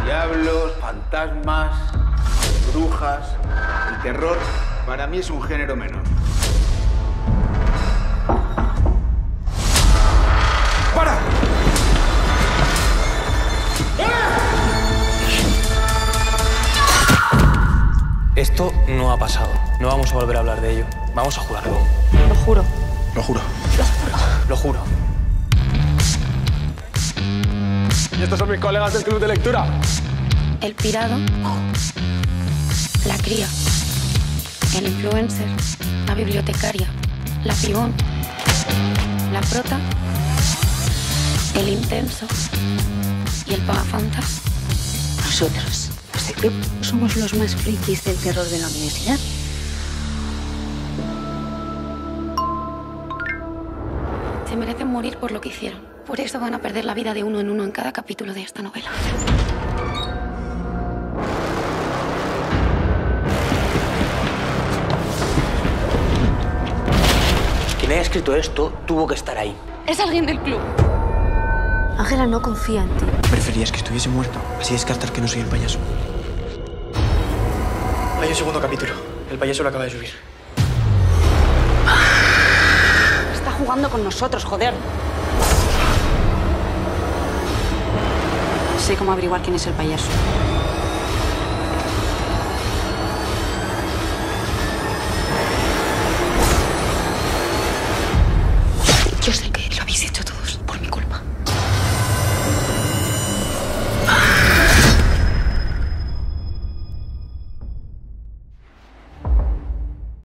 Diablos, fantasmas, brujas. El terror para mí es un género menor. ¡Para! Esto no ha pasado. No vamos a volver a hablar de ello. Vamos a jurarlo. Lo juro. Lo juro. Lo juro. ¿Y estos son mis colegas del club de lectura? El pirado, la cría, el influencer, la bibliotecaria, la pibón, la prota, el intenso y el pagafantas. Nosotros, los del club, somos los más frikis del terror de la universidad. Se merecen morir por lo que hicieron. Por eso van a perder la vida de uno en cada capítulo de esta novela. Quien haya escrito esto tuvo que estar ahí. Es alguien del club. Ángela no confía en ti. Preferías que estuviese muerto, así descartar que no soy el payaso. Hay un segundo capítulo. El payaso lo acaba de subir. Está jugando con nosotros, joder. Sé cómo averiguar quién es el payaso.